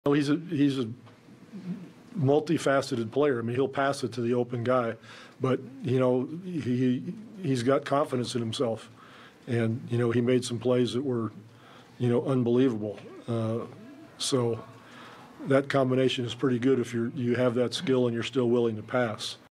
Well, he's a multifaceted player. I mean, he'll pass it to the open guy, but he's got confidence in himself, and he made some plays that were unbelievable. So that combination is pretty good if you have that skill and you're still willing to pass.